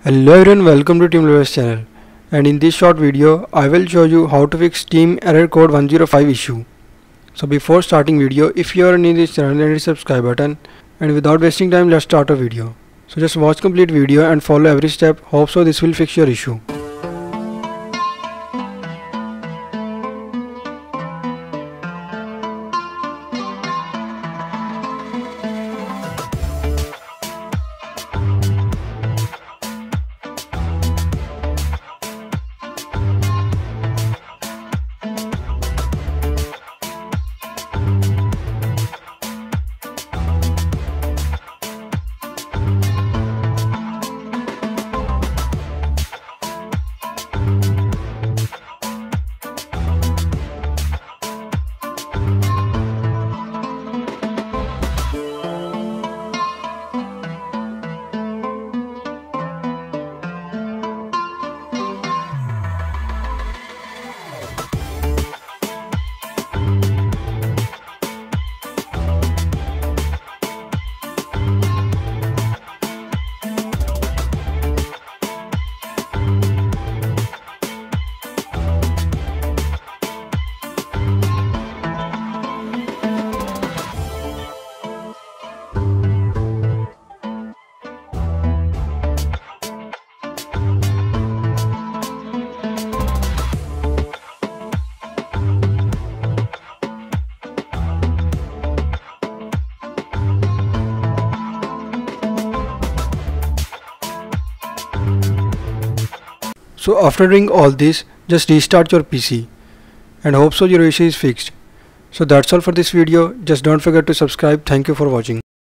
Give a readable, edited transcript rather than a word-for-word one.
Hello everyone, welcome to TeamLevels channel, and in this short video I will show you how to fix Team error code 105 issue. So before starting video, if you are new to this channel, hit the subscribe button, and without wasting time, let's start a video. So just watch complete video and follow every step. Hope so this will fix your issue. So after doing all this, just restart your PC and hope so your issue is fixed. So that's all for this video. Just don't forget to subscribe. Thank you for watching.